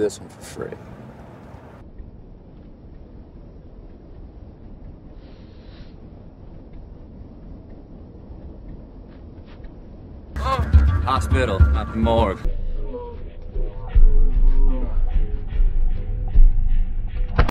this one for free. Hospital, not the morgue.